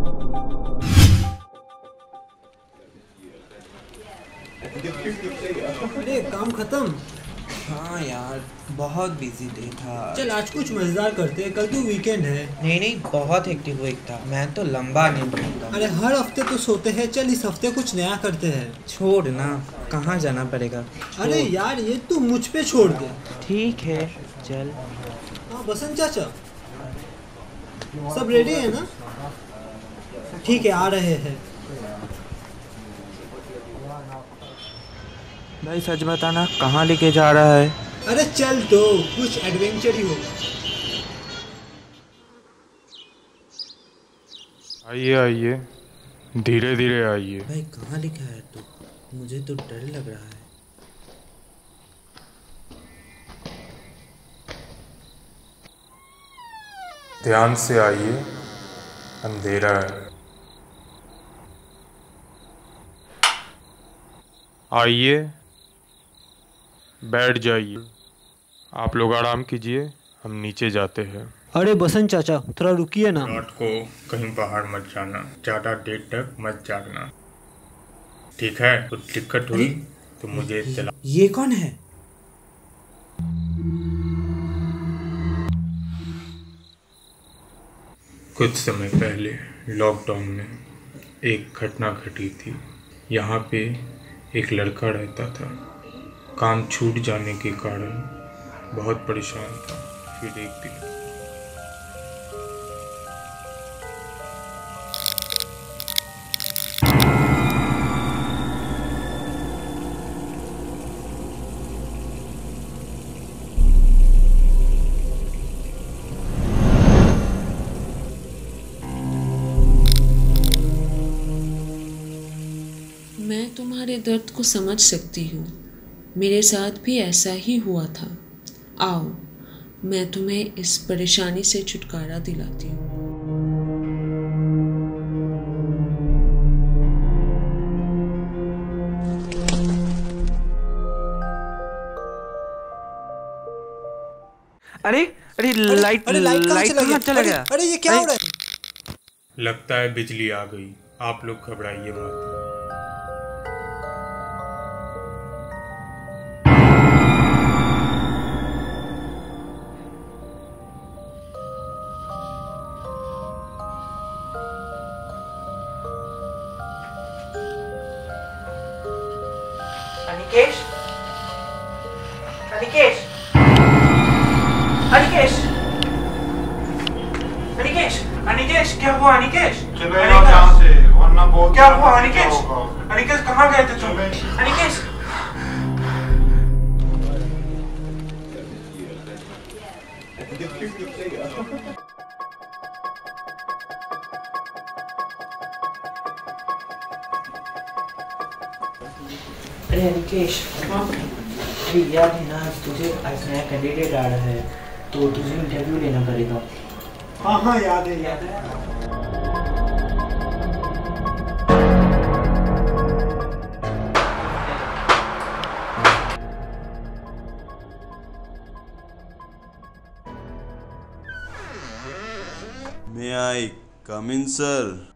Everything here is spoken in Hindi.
अरे काम खत्म। हाँ यार, बहुत बिजी डे था। चल आज कुछ मजेदार करते हैं, कल तो वीकेंड है। नहीं, बहुत हेक्टिक वीक था। मैं तो लंबा नींद लेता हूँ। अरे हर हफ्ते तो सोते हैं, चल इस हफ्ते कुछ नया करते हैं। छोड़ ना, कहाँ जाना पड़ेगा। अरे यार ये तू मुझ पे छोड़ दे। ठीक है चल। हाँ बसंत चाचा, सब रेडी है ना? ठीक है, आ रहे हैं। भाई सच बताना, कहाँ लेके जा रहा है? अरे चल तो, कुछ एडवेंचर ही होगा। आइए आइए, धीरे धीरे आइए। भाई कहाँ लिखा है तू? मुझे तो डर लग रहा है। ध्यान से आइए, अंधेरा है। आइए, बैठ जाइए। आप लोग आराम कीजिए, हम नीचे जाते हैं। अरे बसंत चाचा थोड़ा रुकिए ना। रात को कहीं बाहर मत जाना, ज्यादा देर तक मत जागना, ठीक है? कुछ दिक्कत हुई तो मुझे इत्तला। ये कौन है? कुछ समय पहले लॉकडाउन में एक घटना घटी थी। यहाँ पे एक लड़का रहता था। काम छूट जाने के कारण बहुत परेशान था। फिर एक दिन मैं तुम्हारे दर्द को समझ सकती हूँ। मेरे साथ भी ऐसा ही हुआ था। आओ, मैं तुम्हें इस परेशानी से छुटकारा दिलाती हूँ। अरे लाइट कहाँ चला गया? अरे ये क्या हो रहा है? लगता है बिजली आ गई। आप लोग घबराइए मत। अनिकेश, अनिकेश, अनिकेश, अनिकेश, अनिकेश, क्या हुआ अनिकेश? चले जाओ यहाँ से, वरना बहुत क्या हुआ अनिकेश? अनिकेश कहाँ गए थे तुम? अनिकेश, अरे अनिकेश, अरे याद है ना, तुझे आज नया कैंडिडेट आ रहा है तो तुझे इंटरव्यू लेना पड़ेगा। हाँ याद है। May I come in, sir?